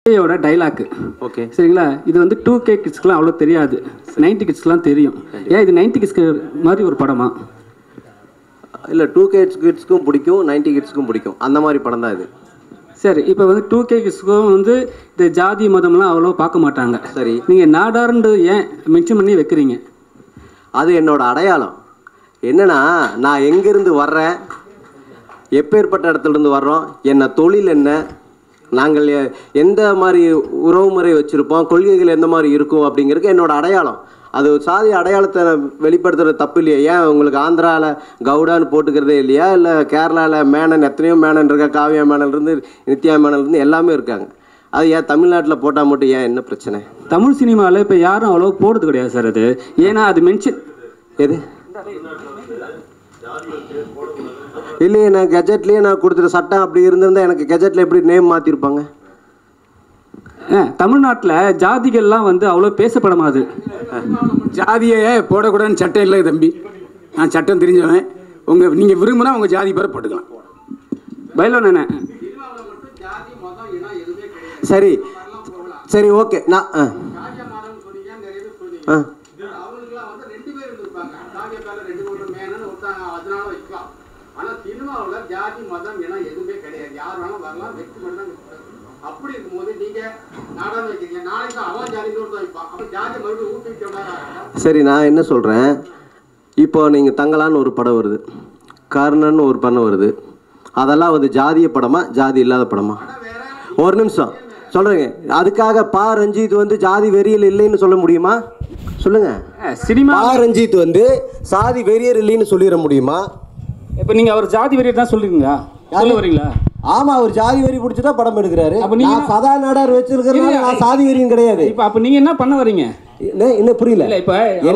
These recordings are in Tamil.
விஜயோட டைலாக். ஓகே சரிங்களா, இது வந்து 2K கிட்ஸ்க்குலாம் அவ்வளோ தெரியாது, 90 கிட்ஸ்க்குலாம் தெரியும். ஏன் இது 90 கிட்ஸ்க்கு மாதிரி ஒரு படமா? இல்லை 2K கிட்ஸ்க்கும் பிடிக்கும், 90 கிட்ஸ்க்கும் பிடிக்கும், அந்த மாதிரி படம் தான் இது. சரி, இப்போ வந்து 2K கிட்ஸ்க்கும் வந்து இந்த ஜாதி மதம்லாம் அவ்வளோ பார்க்க மாட்டாங்க. சரி, நீங்கள் நாடார்ன்றது ஏன் மென்ஷன் பண்ணி வைக்கிறீங்க? அது என்னோட அடையாளம். என்னன்னா, நான் எங்கேருந்து வர்றேன், எப்பேற்பட்ட இடத்துலேருந்து வர்றோம், என்ன தொழில் என்ன, நாங்கள் எந்த மாதிரி உறவுமுறை வச்சுருப்போம், கொள்கைகள் எந்த மாதிரி இருக்கும் அப்படிங்கிறது என்னோட அடையாளம். அது சாதி அடையாளத்தை வெளிப்படுத்துகிற தப்பு இல்லையா? ஏன் உங்களுக்கு ஆந்திராவில் கவுடான்னு போட்டுக்கிறதே இல்லையா? இல்லை கேரளாவில் மேனன், எத்தனையோ மேனன் இருக்கா, காவியா மேனன்லேருந்து நித்யா மேனன்லேருந்து எல்லாமே இருக்காங்க. அது ஏன் தமிழ்நாட்டில் போட்டால் மட்டும் ஏன் என்ன பிரச்சனை? தமிழ் சினிமாவில் இப்போ யாரும் அவ்வளோ போடுறது கிடையாது சார் அது. ஏன்னா அது மென்ஷன் எது இல்லையே, நான் கெஜெட்லேயே நான் கொடுத்துட்ட சட்டம் அப்படி இருந்திருந்தால் எனக்கு கெஜெட்டில் எப்படி நேம் மாற்றிருப்பாங்க? தமிழ்நாட்டில் ஜாதிகள்லாம் வந்து அவ்வளோ பேசப்படாது. ஜாதியை போடக்கூடாதுன்னு சட்டம் இல்லை தம்பி, நான் சட்டம் தெரிஞ்சவன். நீங்கள் விரும்பினா உங்கள் ஜாதி பேரை போட்டுக்கலாம். பயிலோண்ணே சரி சரி ஓகே. நான் சரி, நான் என்ன சொல்கிறேன், இப்போ நீங்கள் தங்கலான்னு ஒரு படம் வருது, கர்ணன் ஒரு படம் வருது, அதெல்லாம் வந்து ஜாதிய படமா ஜாதி இல்லாத படமா? ஒரு நிமிஷம் சொல்கிறேங்க. அதுக்காக பா ரஞ்சித் வந்து ஜாதி வெறியல் இல்லைன்னு சொல்ல முடியுமா? சொல்லுங்க. சினிமா பா ரஞ்சித் வந்து சாதி வெறியர் இல்லைன்னு சொல்லிட முடியுமா? இப்போ நீங்கள் அவர் ஜாதி வெறியர் தான் சொல்லுவீங்களா? சொல்ல வரீங்களா? ஆமா, அவர் ஜாதி வெறி பிடிச்சிதான் படம் எடுக்கிறாரு. அப்ப நீங்க சதா நாடார் வச்சிருக்கிறதுனால நான் சாதி வெறியும் கிடையாது. இப்போ அப்போ நீங்கள் என்ன பண்ண வரீங்க? என்ன புரியல? இப்போ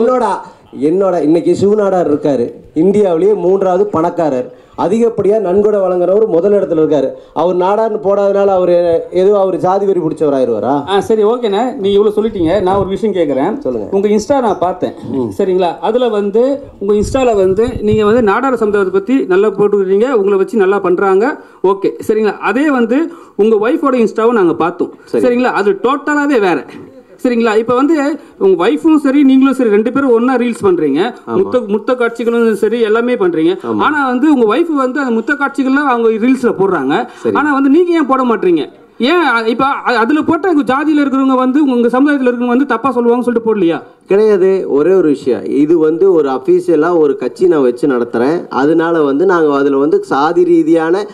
என்னோட இன்னைக்கு சிவநாடார் இருக்காரு, இந்தியாவிலேயே 3வது பணக்காரர், அதிகப்படியாக நன்கொடை வழங்குறவர் முதல் இடத்துல இருக்காரு. அவர் நாடார்னு போடாதனால அவர் அவர் ஜாதி வெறி பிடிச்சவராயிருவாரா? சரி ஓகேண்ணே, நீங்கள் இவ்வளோ சொல்லிட்டீங்க. நான் ஒரு விஷயம் கேட்குறேன். சொல்லுங்கள். உங்கள் இன்ஸ்டா நான் பார்த்தேன், சரிங்களா? அதில் வந்து உங்கள் இன்ஸ்டாவில் வந்து நீங்கள் வந்து நாடார் சமுதாயத்தை பற்றி நல்லா போட்டுக்கிறீங்க, உங்களை வச்சு நல்லா பண்ணுறாங்க, ஓகே சரிங்களா? அதே வந்து உங்கள் ஒய்ஃபோட இன்ஸ்டாவும் நாங்கள் பார்த்தோம், சரிங்களா? அது டோட்டலாகவே வேறு, சரிங்களா? இப்போ வந்து உங்கள் ஒய்ஃபும் சரி நீங்களும் சரி 2 பேரும் ஒன்றா ரீல்ஸ் பண்ணுறீங்க, முத்த காட்சிகளும் சரி எல்லாமே பண்ணுறீங்க. ஆனால் வந்து உங்கள் ஒய்ஃப் வந்து அந்த முத்த காட்சிகள்லாம் அவங்க ரீல்ஸில் போடுறாங்க, ஆனால் வந்து நீங்கள் ஏன் போட மாட்டீங்க? ஏன் இப்போ அதில் போட்ட ஜாதியில் இருக்கிறவங்க வந்து உங்கள் சமுதாயத்தில் இருக்கிறவங்க வந்து தப்பாக சொல்லுவாங்கன்னு சொல்லிட்டு போடலையா? கிடையாது. ஒரே ஒரு விஷயம், இது வந்து ஒரு அஃபீஷியலாக ஒரு கட்சி நான் வச்சு நடத்துகிறேன். அதனால வந்து நாங்கள் அதில் வந்து சாதி ரீதியான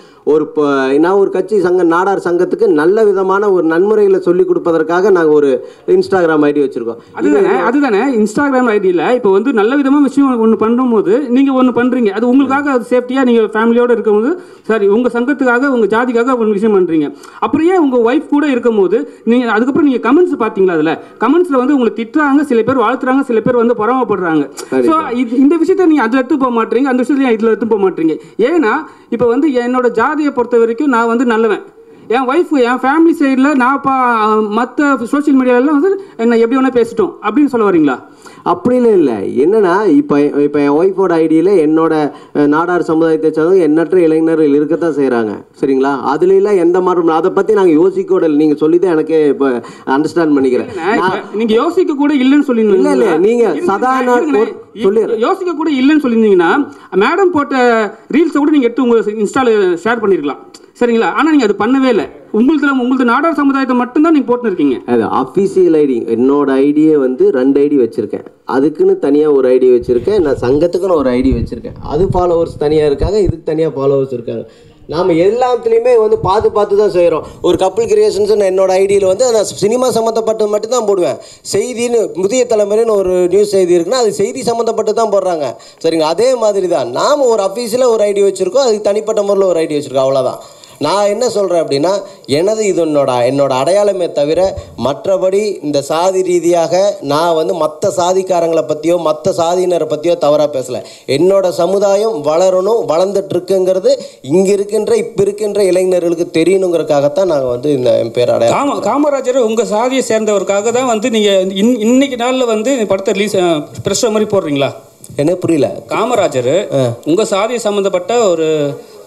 நான் ஒரு கட்சி நாடார் சங்கத்துக்கு நல்ல விதமான ஒரு நன்முறைகளை சொல்லிக் கொடுப்பதற்காக நாங்கள் ஒரு இன்ஸ்டாகிராம் ஐடி வச்சுருக்கோம். அதுதானே இன்ஸ்டாகிராம் ஐடியில் இப்போ வந்து நல்ல விதமாக விஷயம் ஒன்று பண்ணும்போது நீங்கள் ஒன்று பண்ணுறீங்க, அது உங்களுக்காக அது சேஃப்டியாக நீங்கள் ஃபேமிலியோடு இருக்கும்போது சரி உங்கள் சங்கத்துக்காக உங்கள் ஜாதிக்காக ஒரு விஷயம் பண்ணுறீங்க. அப்புறம் ஏன் உங்கள் ஒய்ஃப் கூட இருக்கும்போது நீங்கள் அதுக்கப்புறம் நீங்கள் கமெண்ட்ஸ் பார்த்தீங்களா? அதில் கமெண்ட்ஸில் வந்து உங்களை திட்டுறாங்க, சில பேர் வாழ்த்துறாங்க, சில பேர் வந்து பொறாமப்படுறாங்க. ஸோ இந்த விஷயத்தை நீங்கள் அதில் எடுத்து போக மாட்டீங்க, அந்த விஷயத்தை இதில் எடுத்து போக மாட்டீங்க. ஏன்னா இப்போ வந்து என்னோட ஜாதியை பொறுத்த வரைக்கும் நான் வந்து நல்லவன், என் ஒய்ஃபு என் ஃபேமிலி சைடில் நான் மற்ற சோஷியல் மீடியாவிலாம் வந்து என்ன எப்படி வேணால் பேசிட்டோம் அப்படின்னு சொல்ல வரீங்களா? அப்படின்னு இல்லை. என்னன்னா இப்போ என் ஒய்ஃபோட ஐடியில் என்னோட நாடார் சமுதாயத்தை சேர்ந்த எண்ணற்ற இளைஞர்கள் இருக்கத்தான் செய்கிறாங்க, சரிங்களா? அதுலாம் எந்த மாதிரி அதை பற்றி நாங்கள் யோசிக்க கூட இல்லை. நீங்கள் சொல்லி தான் எனக்கு இப்போ அண்டர்ஸ்டாண்ட் பண்ணிக்கிறேன். நீங்கள் யோசிக்க கூட இல்லைன்னு சொல்லியிருந்தீங்க. இல்லை நீங்கள் சாதாரண சொல்லி யோசிக்க கூட இல்லைன்னு சொல்லியிருந்தீங்கன்னா மேடம் போட்ட ரீல்ஸை கூட நீங்கள் எடுத்து உங்கள் இன்ஸ்டாவில் ஷேர் பண்ணியிருக்கலாம், சரிங்களா? ஆனால் நீங்கள் அது பண்ணவே இல்லை. உங்களது நாடார் சமுதாயத்தை மட்டும்தான் நீங்கள் போட்டுருக்கீங்க. அது அஃபீஷியல் ஐடி. என்னோட ஐடியை வந்து 2 ஐடி வச்சுருக்கேன். அதுக்குன்னு தனியாக ஒரு ஐடி வச்சுருக்கேன், நான் சங்கத்துக்குன்னு ஒரு ஐடி வச்சுருக்கேன். அது ஃபாலோவர்ஸ் தனியாக இருக்காங்க, இதுக்கு தனியாக ஃபாலோவர்ஸ் இருக்காங்க. நாம் எல்லாத்துலேயுமே வந்து பார்த்து தான் செய்கிறோம். ஒரு கப்புள் கிரியேஷன்ஸ் என்னோட ஐடியில் வந்து நான் சினிமா சம்மந்தப்பட்டது மட்டும்தான் போடுவேன். செய்தின்னு புதிய தலைமுறைன்னு ஒரு நியூஸ் செய்தி இருக்குன்னா அது செய்தி சம்மந்தப்பட்டு தான் போடுறாங்க, சரிங்க? அதே மாதிரி தான் நாம் ஒரு அஃபீஷியலாக ஒரு ஐடி வச்சுருக்கோம், அதுக்கு தனிப்பட்ட முறையில் ஒரு ஐடி வச்சுருக்கோம், அவ்வளோதான். நான் என்ன சொல்கிறேன் அப்படின்னா, இது என்னோட அடையாளமே தவிர மற்றபடி இந்த சாதி ரீதியாக நான் வந்து மற்ற சாதிக்காரங்களை பற்றியோ மற்ற சாதியினரை பற்றியோ தவறாக பேசலை. என்னோட சமுதாயம் வளரணும், வளர்ந்துட்டுருக்குங்கிறது இங்கே இப்போ இருக்கின்ற இளைஞர்களுக்கு தெரியணுங்கிறதுக்காகத்தான் நாங்கள் வந்து இந்த என் பேர் அடையாளம். காமராஜர் உங்கள் சாதியை சேர்ந்தவருக்காக தான் வந்து நீங்கள் இன்னைக்கு நாளில் வந்து படத்தை ரிலீஸ் ப்ரெஸ் மாதிரி போடுறீங்களா? என்ன புரியல? காமராஜர் உங்கள் சாதியை சம்மந்தப்பட்ட ஒரு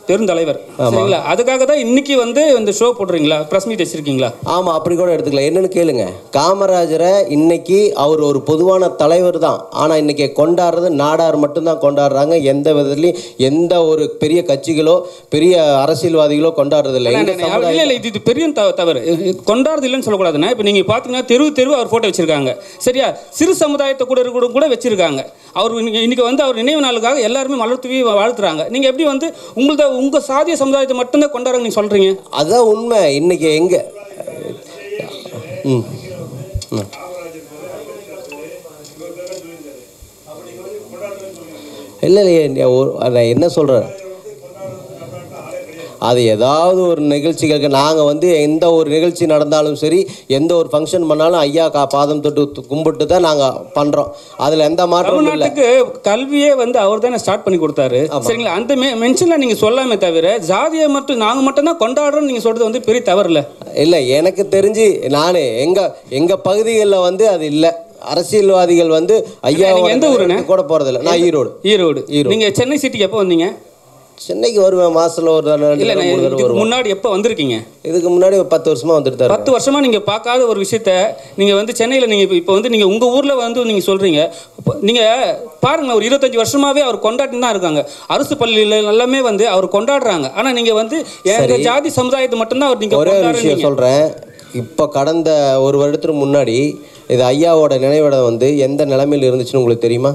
பெருந்தலைவர் சரிங்களா, அதுக்காக தான் இன்னைக்கு வந்து இந்த ஷோ போடுறீங்களா, ப்ரெஸ் மீட் வச்சிருக்கீங்களா? ஆமாம், அப்படி கூட எடுத்துக்கலாம். என்னன்னு கேளுங்க, காமராஜரை இன்னைக்கு அவர் ஒரு பொதுவான தலைவர் தான், ஆனால் இன்னைக்கு கொண்டாடுறது நாடார் மட்டும்தான் கொண்டாடுறாங்க. எந்த விதத்துலையும் எந்த ஒரு பெரிய கட்சிகளோ பெரிய அரசியல்வாதிகளோ கொண்டாடுறது இல்லை. இல்லை, இது பெரிய தவறு. கொண்டாடுறது இல்லைன்னு சொல்லக்கூடாதுன்னா, இப்போ நீங்கள் பார்த்தீங்கன்னா தெரு அவர் ஃபோட்டோ வச்சிருக்காங்க சரியா, சிறு சமுதாயத்தை கூட வச்சிருக்காங்க. அவர் இன்னைக்கு வந்து அவர் நினைவு நாளுக்காக எல்லாருமே மலர் தூவி வாழ்த்துறாங்க. நீங்கள் எப்படி வந்து உங்கள் சாதிய சமுதாயத்தை மட்டும்தான் கொண்டாடுறாங்க நீங்கள் சொல்கிறீங்க? அதுதான் உண்மை. இன்னைக்கு எங்கே இல்லையே, நான் என்ன சொல்கிறேன், அது ஏதாவது ஒரு நிகழ்ச்சிகளுக்கு நாங்கள் வந்து எந்த ஒரு நிகழ்ச்சி நடந்தாலும் சரி, எந்த ஒரு ஃபங்க்ஷன் பண்ணாலும் ஐயா பாதம் தொட்டு கும்பிட்டு தான் நாங்கள் பண்ணுறோம். அதில் எந்த மாற்றமும் இல்லை. கல்வியே வந்து அவர் தானே ஸ்டார்ட் பண்ணி கொடுத்தாரு சரிங்களா, அந்த மென்ஷனில் நீங்கள் சொல்லாமே தவிர ஜாதியை மட்டும் நாங்கள் மட்டும் தான் கொண்டாடுறோம்னு நீங்கள் சொல்கிறது வந்து பெரிய தவறு இல்லை. இல்லை, எனக்கு தெரிஞ்சு நான் எங்கள் பகுதிகளில் வந்து அது இல்லை. அரசியல்வாதிகள் வந்து ஐயா எந்த ஊருன்னு கூட போகிறதில்ல. நான் ஈரோடு. நீங்கள் சென்னை சிட்டிக்கு எப்போ வந்தீங்க? சென்னைக்கு வருவேன் மாசத்துல ஒரு முன்னாடி எப்போ வந்திருக்கீங்க? இதுக்கு முன்னாடி 10 வருஷமா வந்துட்டு 10 வருஷமா நீங்க பார்க்காத ஒரு விஷயத்த நீங்க வந்து சென்னையில் நீங்க இப்போ வந்து நீங்க உங்க ஊர்ல வந்து நீங்க சொல்றீங்க. நீங்க பாருங்க, ஒரு 25 வருஷமாவே அவர் கொண்டாடி தான் இருக்காங்க. அரசு பள்ளியில எல்லாமே வந்து அவர் கொண்டாடுறாங்க. ஆனா நீங்க வந்து எங்க ஜாதி சமுதாயத்தை மட்டும்தான் அவர் நீங்க ஒரே விஷயம் சொல்றேன். இப்போ கடந்த ஒரு வருடத்துக்கு முன்னாடி இது ஐயாவோட நினைவிடம் வந்து எந்த நிலைமையில் இருந்துச்சுன்னு உங்களுக்கு தெரியுமா?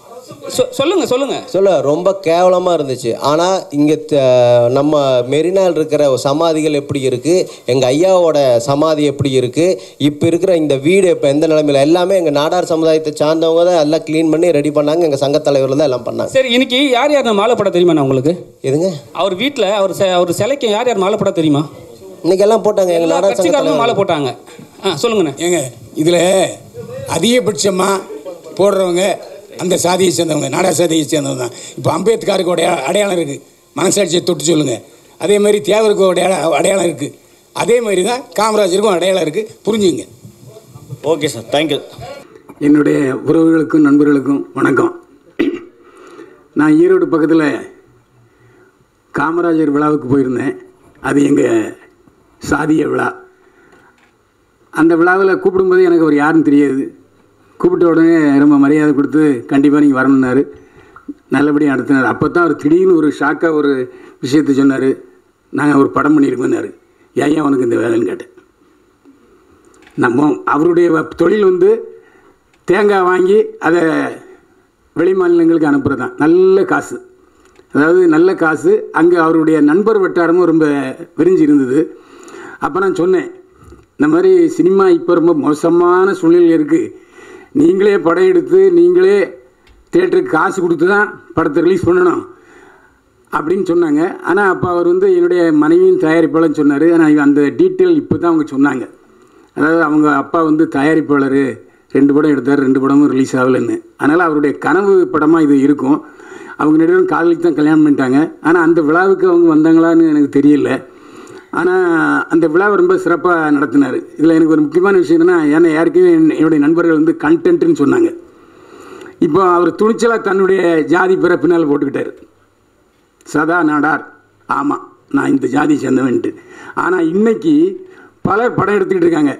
சொல்லுங்க. ரொம்ப கேவலமாக இருந்துச்சு. ஆனால் இங்கே நம்ம மெரினால் இருக்கிற சமாதிகள் எப்படி இருக்குது, எங்கள் ஐயாவோட சமாதி எப்படி இருக்குது, இப்போ இருக்கிற இந்த வீடு இப்போ எந்த நிலைமையில், எல்லாமே எங்கள் நாடார் சமுதாயத்தை சார்ந்தவங்க தான் எல்லாம் க்ளீன் பண்ணி ரெடி பண்ணாங்க. எங்கள் சங்க தலைவரில் தான் எல்லாம் பண்ணாங்க. சரி, இன்னைக்கு யார் மாலை போட தெரியுமா உங்களுக்கு? எதுங்க? அவர் வீட்டில் அவர் சிலைக்கு யார் மாலை போட தெரியுமா? இன்னைக்கு எல்லாம் போட்டாங்க. எங்கள் நாடார் கட்சிக்காரங்க மாலை போட்டாங்க. சொல்லுங்கண்ணே. ஏங்க இதில் அதிகபட்சமாக போடுறவங்க அந்த சாதியை சேர்ந்தவங்க, நாடார் சாதியை சேர்ந்தவங்க தான். இப்போ அம்பேத்கருக்கு அடையாளம் இருக்குது, மனசாட்சியை தொட்டு சொல்லுங்கள். அதே மாதிரி தேவருக்கு அடையாளம் இருக்குது. அதே மாதிரி தான் காமராஜருக்கும் அடையாளம் இருக்குது, புரிஞ்சுங்க. Okay sir, thank you. என்னுடைய உறவுகளுக்கும் நண்பர்களுக்கும் வணக்கம். நான் ஈரோடு பக்கத்தில் காமராஜர் விழாவுக்கு போயிருந்தேன். அது எங்கள் சாதிய விழா. அந்த விழாவில் கூப்பிடும்போது எனக்கு அவர் யாருன்னு தெரியாது. கூப்பிட்ட உடனே ரொம்ப மரியாதை கொடுத்து கண்டிப்பாக நீங்கள் வரணுன்னாரு. நல்லபடியாக நடத்தினார். அப்போ தான் அவர் திடீர்னு ஒரு ஷாக்காக ஒரு விஷயத்தை சொன்னார். நாங்கள் ஒரு படம் பண்ணியிருக்கோன்னாரு. ஏன் அவனுக்கு இந்த வேலைன்னு கேட்டேன். நம்ம அவருடைய தொழில் வந்து தேங்காய் வாங்கி அதை வெளி மாநிலங்களுக்கு அனுப்புகிறது தான். நல்ல காசு, அதாவது நல்ல காசு. அங்கே அவருடைய நண்பர் வட்டாரமும் ரொம்ப விரிஞ்சு இருந்தது. அப்போ நான் சொன்னேன், இந்த மாதிரி சினிமா இப்போ ரொம்ப மோசமான சூழ்நிலை இருக்குது, நீங்களே படம் எடுத்து நீங்களே தியேட்டருக்கு காசு கொடுத்து தான் படத்தை ரிலீஸ் பண்ணணும் அப்படின்னு சொன்னாங்க. ஆனால் அப்போ அவர் வந்து என்னுடைய மனைவியின் தயாரிப்பாளர்னு சொன்னார். ஆனால் அந்த டீட்டெயில் இப்போ தான் அவங்க சொன்னாங்க. அதாவது அவங்க அப்பா வந்து தயாரிப்பாளர், 2 படம் எடுத்தார், 2 படமும் ரிலீஸ் ஆகலைன்னு. அதனால் அவருடைய கனவு படமாக இது இருக்கும். அவங்க நடுவில் காதலிக்கு தான் கல்யாணம் பண்ணிட்டாங்க. ஆனால் அந்த விழாவுக்கு அவங்க வந்தாங்களான்னு எனக்கு தெரியல. ஆனால் அந்த விழாவை ரொம்ப சிறப்பாக நடத்தினார். இதில் எனக்கு ஒரு முக்கியமான விஷயம் என்னென்னா, ஏன்னா யாருக்குமே என்னுடைய நண்பர்கள் வந்து கண்டென்ட்டுன்னு சொன்னாங்க. இப்போ அவர் துணிச்சலாக தன்னுடைய ஜாதி பேரை பின்னால் போட்டுக்கிட்டார். சதா நாடார், ஆமாம் நான் இந்த ஜாதி சேர்ந்தவன்ட்டு. ஆனால் இன்றைக்கி பலர் படம் எடுத்துக்கிட்டு இருக்காங்க.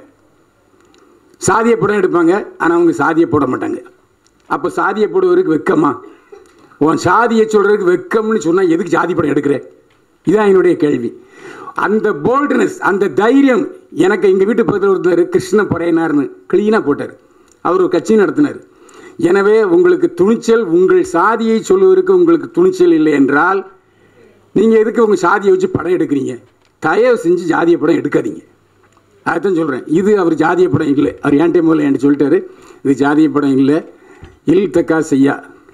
சாதியை படம் எடுப்பாங்க, ஆனால் அவங்க சாதியை போட மாட்டாங்க. அப்போ சாதியை போடுவதற்கு வெக்கமா? உன் சாதியை சொல்கிறதுக்கு வெக்கம்னு சொன்னால் எதுக்கு ஜாதி படம் எடுக்கிற? இதுதான் என்னுடைய கேள்வி. அந்த போல்ட்னஸ், அந்த தைரியம் எனக்கு எங்கள் வீட்டு பக்கத்தில் ஒருத்தர் கிருஷ்ண படையினார்னு க்ளீனாக போட்டார். அவர் ஒரு கட்சி நடத்தினார். எனவே உங்களுக்கு துணிச்சல், உங்கள் சாதியை சொல்வதற்கு உங்களுக்கு துணிச்சல் இல்லை என்றால் நீங்கள் எதுக்கு உங்கள் சாதியை வச்சு படம் எடுக்கிறீங்க? தயவு செஞ்சு ஜாதிய படம் எடுக்காதீங்க. அதுதான் சொல்கிறேன். இது அவர் ஜாதிய படம் இல்லை. அவர் ஏன்டே மூலம் என்கிட்ட சொல்லிட்டாரு, இது ஜாதிய படம் இல்லை, இல்தக்கா செய்யா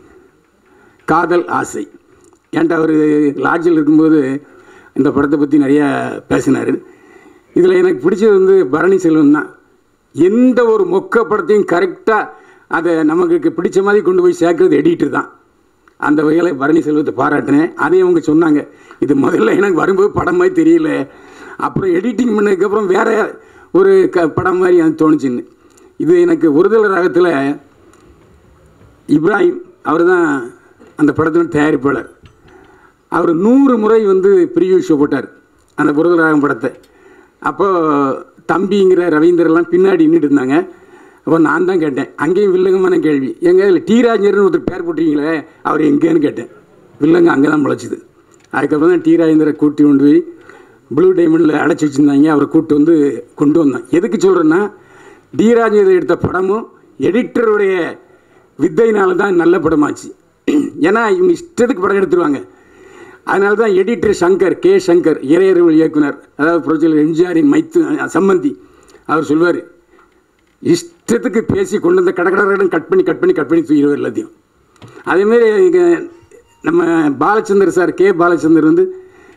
காதல் ஆசை. ஏன்ட்ட அவர் லாட்ஜில் இருக்கும்போது இந்த படத்தை பற்றி நிறையா பேசினார். இதில் எனக்கு பிடிச்சது வந்து பரணி செல்வன் தான். எந்த ஒரு மொக்க படத்தையும் கரெக்டாக அதை நமக்கு பிடிச்ச மாதிரி கொண்டு போய் சேர்க்கறது எடிட்டர் தான். அந்த வகையில் பரணி செல்வத்தை பாராட்டினேன். அதையும் அவங்க சொன்னாங்க, இது முதல்ல எனக்கு வரும்போது படம் மாதிரி தெரியல, அப்புறம் எடிட்டிங் பண்ணதுக்கப்புறம் வேறு ஒரு படம் மாதிரி எனக்கு தோணுச்சுன்னு. இது எனக்கு ஒருதல் ராகத்தில் இப்ராஹிம் அவர் தான் அந்த படத்தின் தயாரிப்பாளர். அவர் 100 முறை வந்து ப்ரிவியூ ஷோ போட்டார் அந்த புரதராகம் படத்தை. அப்போது தம்பிங்கிற ரவீந்திரெல்லாம் பின்னாடி நின்றுட்டு இருந்தாங்க. அப்போ நான் தான் கேட்டேன், அங்கேயும் வில்லங்கமான கேள்வி, எங்கே இல்லை டி ராஜேந்திரன் ஒருத்தர் பேர் போட்டிருக்கீங்களே அவர் எங்கேன்னு கேட்டேன். வில்லங்க அங்கே தான் முளைச்சிது. அதுக்கப்புறம் தான் டி ராஜேந்திர கூட்டி கொண்டு போய் ப்ளூ டைமண்டில் அடைச்சி வச்சுருந்தாங்க. அவரை கூப்பிட்டு வந்து கொண்டு வந்தேன். எதுக்கு சொல்கிறேன்னா, டி ராஜேந்திரன் எடுத்த படமும் எடிட்டருடைய வித்தையினால தான் நல்ல படமாச்சு. ஏன்னா இவங்க இஷ்டத்துக்கு படம் எடுத்துருவாங்க. அதனால தான் எடிட்டர் சங்கர், கே சங்கர், இறையறிவல் இயக்குனர், அதாவது புரட்சியாளர் எம்ஜிஆரின் சம்பந்தி, அவர் சொல்வார், இஷ்டத்துக்கு பேசி கொண்டு வந்த கடற்கடன் கட் பண்ணி தூக்கிடுவார் எல்லாத்தையும். அதேமாரி நம்ம பாலச்சந்தர் சார், கே பாலச்சந்தர் வந்து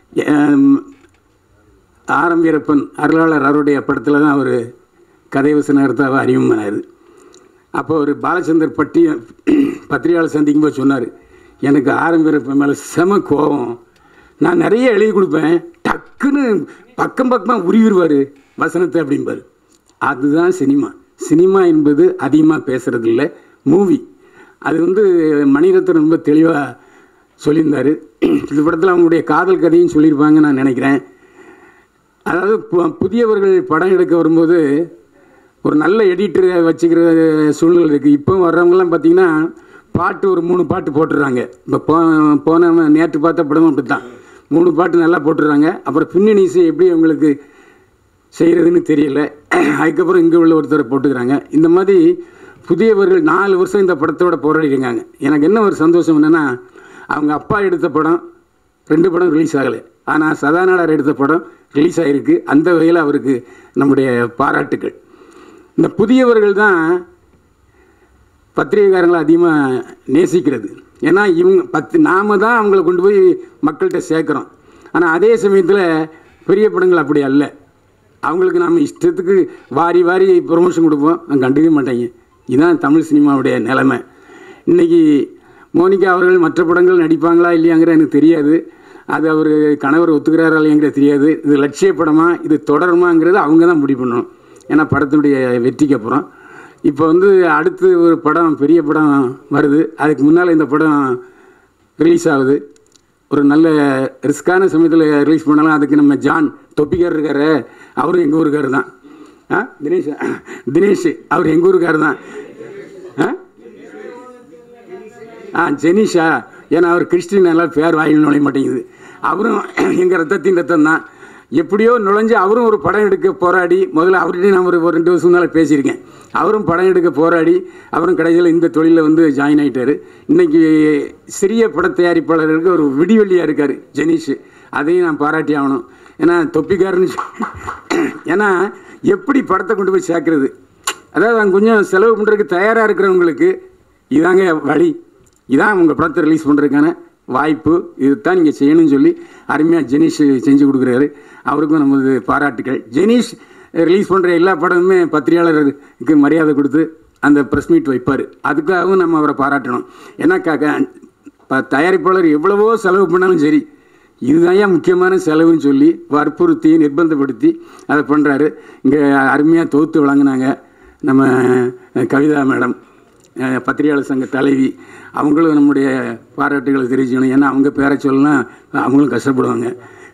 ஆரம் வீரப்பன் அருளாளர் அவருடைய படத்தில் தான் அவர் கதை வசனத்தை அறிமுகமானார். அப்போ ஒரு பாலச்சந்தர் பத்திரிகையாளர் சந்திக்கும் போது சொன்னார், எனக்கு ஆரம் வீரப்பன் மேலே செம கோபம், நான் நிறைய எழுதி கொடுப்பேன், டக்குன்னு பக்கமாக உருவிடுவார் வசனத்தை அப்படிம்பார். அதுதான் சினிமா என்பது அதிகமாக பேசுகிறது இல்லை, மூவி. அது வந்து மணிரத்னம் ரொம்ப தெளிவாக சொல்லியிருந்தார். இந்த படத்தில் அவங்களுடைய காதல் கதையும் சொல்லியிருப்பாங்க நான் நினைக்கிறேன். அதாவது புதியவர்கள் படம் எடுக்க வரும்போது ஒரு நல்ல எடிட்டரை வச்சுக்கிற சூழ்நிலை இருக்குது. இப்போ வர்றவங்கலாம் பார்த்திங்கன்னா பாட்டு ஒரு 3 பாட்டு போட்டுடுறாங்க. இப்போ போன நேற்று பார்த்த படமும் அப்படி தான் 3 பாட்டு நல்லா போட்டுடுறாங்க. அப்புறம் பின்னணி இசை எப்படி அவங்களுக்கு செய்கிறதுன்னு தெரியல. அதுக்கப்புறம் இங்கே உள்ள ஒருத்தரை போட்டுக்கிறாங்க. இந்த மாதிரி புதியவர்கள் 4 வருஷம் இந்த படத்தோட போராடிருக்காங்க. எனக்கு என்ன ஒரு சந்தோஷம் என்னென்னா, அவங்க அப்பா எடுத்த படம் 2 படம் ரிலீஸ் ஆகலை, ஆனால் சதாநாடார் எடுத்த படம் ரிலீஸ் ஆகிருக்கு. அந்த வகையில் அவருக்கு நம்முடைய பாராட்டுக்கள். இந்த புதியவர்கள் தான் பத்திரிகைக்காரங்களை அதிகமாக நேசிக்கிறது. ஏன்னா இவங்க நாம தான் அவங்கள கொண்டு போய் மக்கள்கிட்ட சேர்க்குறோம். ஆனால் அதே சமயத்தில் பெரிய படங்கள் அப்படி அல்ல. அவங்களுக்கு நாம் இஷ்டத்துக்கு வாரி ப்ரொமோஷன் கொடுப்போம், அவங்க கண்டுக்க மாட்டாங்க. இதுதான் தமிழ் சினிமாவுடைய நிலைமை. இன்றைக்கி மோனிகா அவர்கள் மற்ற படங்கள் நடிப்பாங்களா இல்லையாங்கிற எனக்கு தெரியாது. அது அவர் கணவர் ஒத்துக்கிறாரா இல்லையாங்கிற தெரியாது. இது லட்சிய படமா, இது தொடருமாங்கிறது அவங்க தான் முடிவு பண்ணணும். ஏன்னா படத்தினுடைய வெற்றிக்கு அப்புறம் இப்போ வந்து அடுத்து ஒரு படம், பெரிய படம் வருது. அதுக்கு முன்னால் இந்த படம் ரிலீஸ் ஆகுது. ஒரு நல்ல ரிஸ்கான சமயத்தில் ரிலீஸ் பண்ணலாம். அதுக்கு நம்ம ஜான் தொப்பிக்கார் இருக்கார், அவரும் எங்கள் ஊருக்கார் தான். தினேஷ் அவர் எங்கள் ஊருக்கார் தான். ஜெனிஷா, ஏன்னா அவர் கிறிஸ்டின் எல்லாம் பேர் வாயில் நுழைய மாட்டேங்குது. அவரும் எங்கள் ரத்தத்தின் ரத்தம் தான். எப்படியோ நுழைஞ்சு அவரும் ஒரு படம் எடுக்க போராடி, முதல்ல அவர்கிட்ட நான் ஒரு 2 வருஷம் மேலே பேசியிருக்கேன். அவரும் படம் எடுக்க போராடி அவரும் கடைசியில் இந்த தொழிலில் வந்து ஜாயின் ஆகிட்டார். இன்றைக்கி சிறிய பட தயாரிப்பாளர்களுக்கு ஒரு விடிவெள்ளியாக இருக்கார் ஜெனிஷ். அதையும் நான் பாராட்டி ஆகணும். ஏன்னா தொப்பிக்காரன்னு ஏன்னா எப்படி படத்தை கொண்டு போய் சேர்க்குறது, அதாவது அவங்க கொஞ்சம் செலவு பண்ணுறதுக்கு தயாராக இருக்கிறவங்களுக்கு இதாங்க வழி, இதான் உங்கள் படத்தை ரிலீஸ் பண்ணுறதுக்கான வாய்ப்பு, இதுதான் நீங்கள் செய்யணும்னு சொல்லி அருமையாக ஜெனிஷ் செஞ்சு கொடுக்குறாரு. அவருக்கும் நமது பாராட்டுக்கள். ஜெனிஷ் ரிலீஸ் பண்ணுற எல்லா படமுமே பத்திரிகையாளருக்கு மரியாதை கொடுத்து அந்த ப்ரெஸ் மீட் வைப்பார். அதுக்காகவும் நம்ம அவரை பாராட்டணும். ஏன்னா தயாரிப்பாளர் எவ்வளவோ செலவு பண்ணாலும் சரி, இதுதான் முக்கியமான செலவுன்னு சொல்லி வற்புறுத்தி நிர்பந்தப்படுத்தி அதை பண்ணுறாரு. இங்கே அருமையாக தொகுத்து வழங்கினாங்க நம்ம கவிதா மேடம், பத்திரிகையாளர் சங்க தலைவி. அவங்களும் நம்முடைய பாராட்டுகளை தெரிவிக்கணும். ஏன்னா அவங்க பேரை சொல்லலாம் அவங்களும் கஷ்டப்படுவாங்க,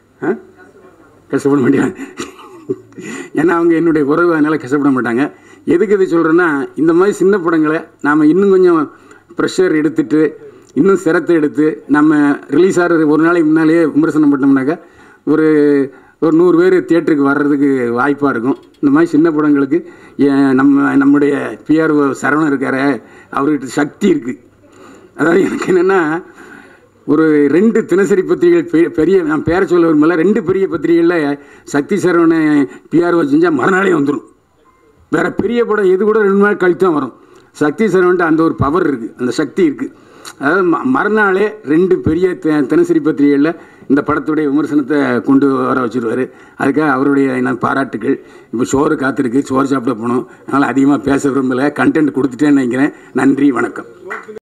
கஷ்டப்பட மாட்டாங்க. ஏன்னா அவங்க என்னுடைய உறவு, அதனால் கஷ்டப்பட மாட்டாங்க. எதுக்கு இது சொல்கிறேன்னா, இந்த மாதிரி சின்ன படங்களை நாம் இன்னும் கொஞ்சம் ப்ரெஷர் எடுத்துகிட்டு இன்னும் சிரத்தை எடுத்து நம்ம ரிலீஸ் ஆகிறது ஒரு நாளைக்கு முன்னாலேயே விமர்சனம் பண்ணோம்னாக்கா ஒரு 100 பேர் தியேட்டருக்கு வர்றதுக்கு வாய்ப்பாக இருக்கும். இந்த மாதிரி சின்ன படங்களுக்கு நம்முடைய பிஆர்ஓ சரவணன் இருக்கார, அவர்கிட்ட சக்தி இருக்குது. அதாவது எனக்கு என்னென்னா, ஒரு 2 தினசரி பத்திரிகைகள் பெரிய, நான் பேரை சொல்ல விரும்பல, 2 பெரிய பத்திரிகைகளில் சக்தி சரவணை பிஆர்ஓ செஞ்சால் மறுநாளே வந்துடும். வேறு பெரிய படம் எது கூட 2 நாள் கழித்து தான் வரும். சக்தி சரவன்ட்டு அந்த ஒரு பவர் இருக்குது, அந்த சக்தி இருக்குது. அதாவது மறுநாளே 2 பெரிய தினசரி பத்திரிகைகளில் இந்த படத்துடைய விமர்சனத்தை கொண்டு வர வச்சுருவார். அதுக்காக அவருடைய பாராட்டுகள். இப்போ சோறு காத்திருக்கு, சோறு சாப்பிட போகணும், அதனால் அதிகமாக பேச விரும்பலை, கண்டென்ட் கொடுத்துட்டேன்னு நினைக்கிறேன். நன்றி, வணக்கம்.